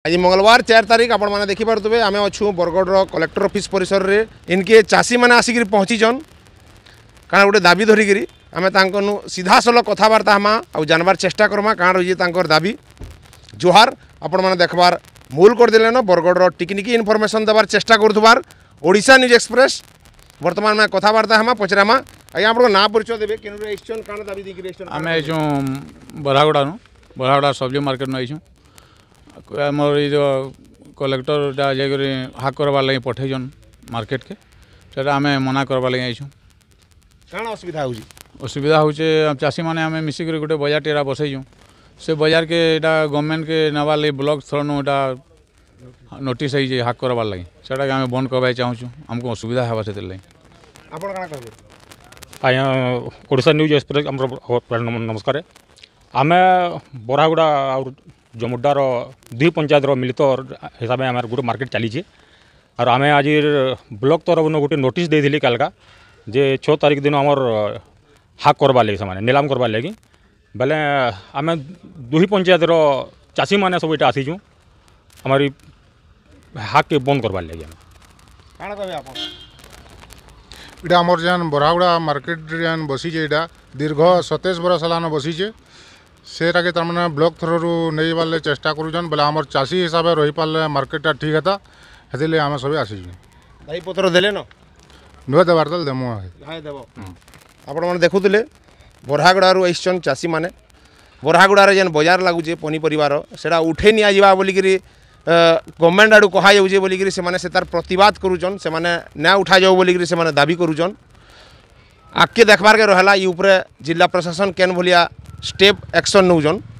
आज मंगलवार 4 तारीख आपण मैंने देखिपे आम अच्छू बरगढ़ कलेक्टर ऑफिस परिसर रे इनके चाषी मैंने आसिक पहुँचीचन कारण गोटे दाबी धरिकी आम सीधा सल कथबार्ता हमा आ जानबार चेष्टा करमा कण रही दाबी जोहार आपण मैंने देखबार मूल करदे न बरगढ़ टिकनिकी इनफर्मेशन देवार चेष्टा करुवार ओडिशा न्यूज एक्सप्रेस वर्तमान में कथबार्ता हमा पचरामा आज्ञा आप ना परिचय देवे कण दाबी देखिए आम बरहागुड़ा सब्जी मार्केट में आईचु आमर ये जो कलेक्टर जाकर हाक करवार लगे पठेन मार्केट के सेटा आम मना करवार लगे आईचु कण असुविधा हो असुविधा हो चाषी मैंने आम मिसिक गोटे बजार टेरा बसईचु से बजार के इटा गवर्नमेंट के नवार लगे ब्लॉक थ्रू इटा नोटिस है हाक करवार लगे सेटा आम बंद करवा चाहूँ आमको असुविधा है से लगे आज्ञा ओडिशा न्यूज एक्सप्रेस नमस्कार आम बरहागुड़ा और जमुडार दुई पंचायत मिलित हिसाब से आम गोटे मार्केट चली और आम आज ब्लॉक तरफ गोटे नोटिस देली कालका जे 6 तारीख दिन आमर हाक करवा लगे से नीलाम करवा लगे बेले आम दुई पंचायत चाषी मैंने सब इटा आसीचु हमारी हाक के बंद करवा लगे इटा आमर जान बरहागुड़ा मार्केट जान बसीचे इटा दीर्घ 27 बरस हेलान बसीचे सेटा के तमाने ब्लॉक थ्रू नहीं पारे चेष्टा करुचन बेले आमर चाषी हिसाब से रही पारे मार्केटा ठीक है हेतिले आम सब आसीचु दाई पत्र देले न नुआ देवार तल देमु आपण मैंने देखुले बरहागुड़ारू आईसन चाषी मैंने बरहागुड़ार जेन बजार लगुचे पनीपरिवार सेटा उठे नि आजिबा बोलिकी गवर्नमेंट आड़ू कहा जाऊे बोलिकी से तार प्रतिवाद करुचन से ना उठा जाऊ बोलिकी से दाबी करुचन आगे देखबार के रहा ये जिला प्रशासन केन भलिया स्टेप एक्शन नौजन